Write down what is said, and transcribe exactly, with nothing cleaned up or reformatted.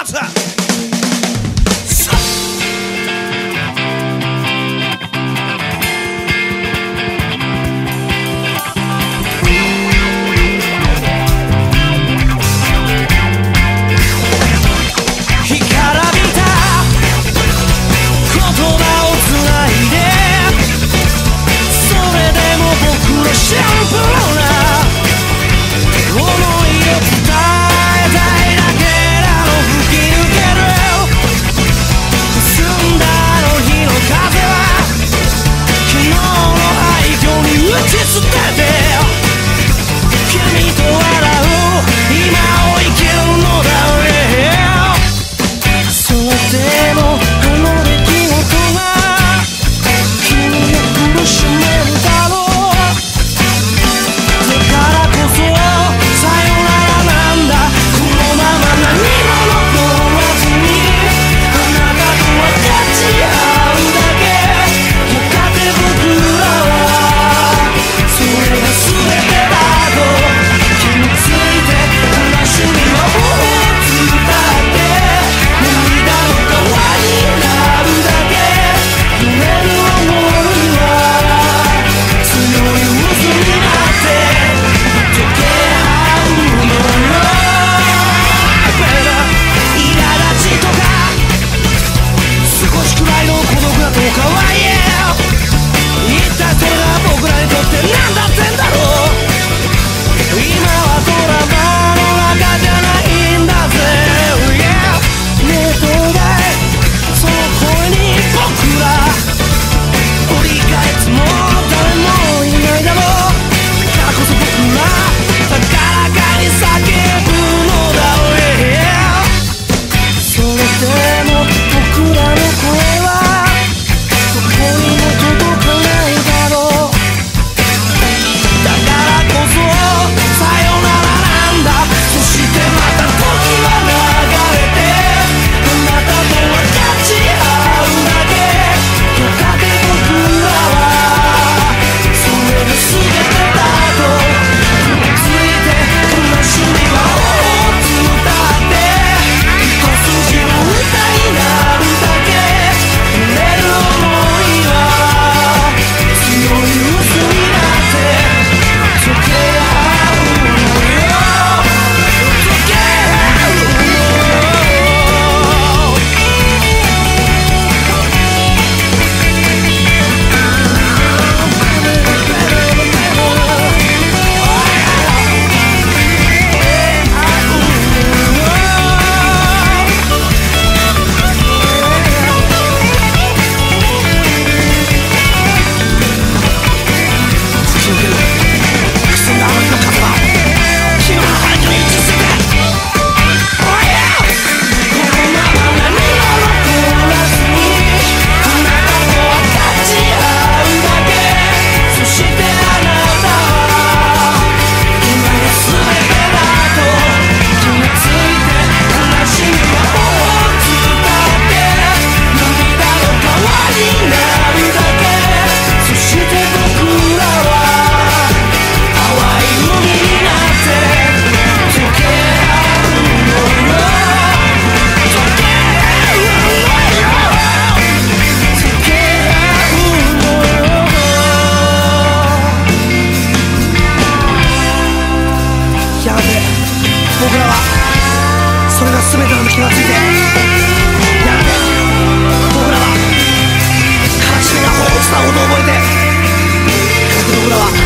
ツ。 シンプルな想いを伝えたいだけなの。吹き抜ける澄んだあの日の風は昨日の廃墟に打ち捨てて君と笑う今を生きるのだ。それでもあの出来事が君を苦しめるだろう。僕らはそれが全ての気がついてやがて僕らは悲しみが放物したことを覚えてやがて僕らは